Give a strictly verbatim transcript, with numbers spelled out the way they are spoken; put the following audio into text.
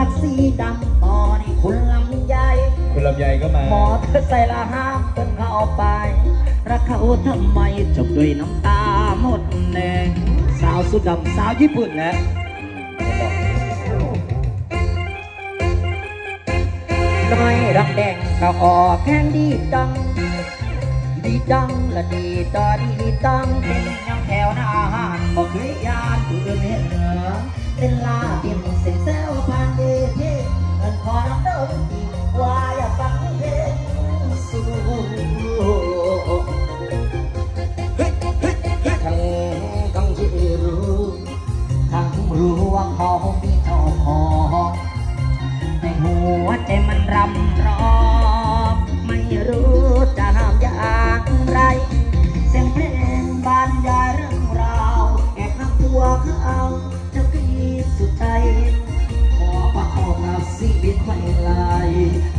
กสีดำต่อนี่คุณลำไยคุณลำไยก็มาหมอเธอใส่ละห้ามเพิ่นเข้าไปรักเขาทำไมจบด้วยน้ำตาหมดแน่สาวสุดดำสาวญี่ปุ่นนะน้อยรักแดงก็ออกแข้งดีดังดีดังละดีตาดีดีดังเป็นยังแถวหน้าห้านบอกเคยยานผู้อื่นเห็นเหนือเป็นลาเตรียมเส้นแซวผ่านเวทีเงินขอน้ำเดิมอีกว่าอย่าฟังเพลงสู้ทั้งทั้งที่รู้ทั้งรู้ว่าเขามีเจ้าของในหัวใจมันรำร้องไม่รู้จะห้ามอย่างไรเสียงเพลงบรรยายเรื่องราวแอบนักตัวเขาจะกรีดสุดใจขอพระเอาพระชีวิตไม่ลาย